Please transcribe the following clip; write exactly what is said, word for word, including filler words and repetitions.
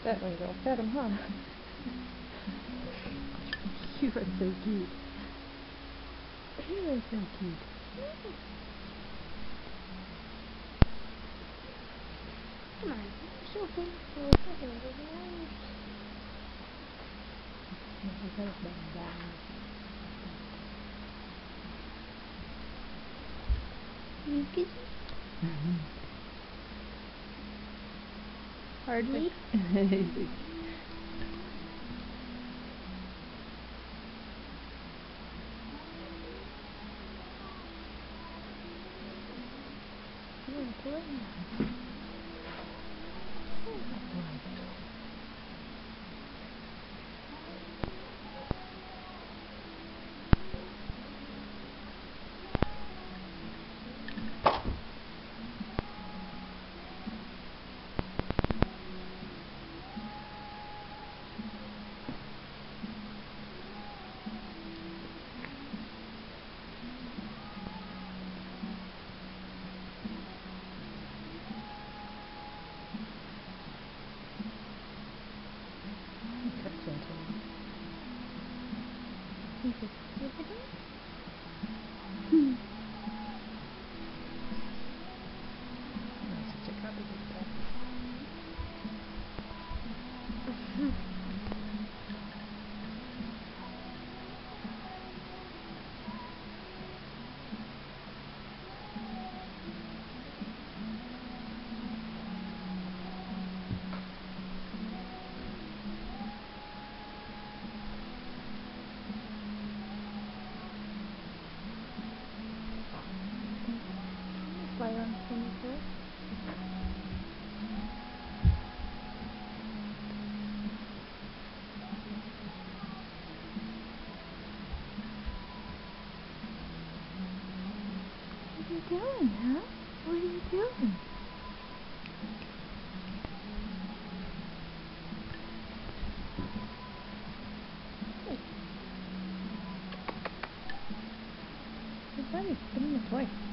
That way they'll pet him, huh? You are so cute. You are so cute. Come on, it's open. Oh, it's open. There's a knife. He's got his bed down. You good? Mm-hmm. Hardly. Slide on the floor. What are you doing, huh? What are you doing? Hey. Hey, buddy, give me a toy.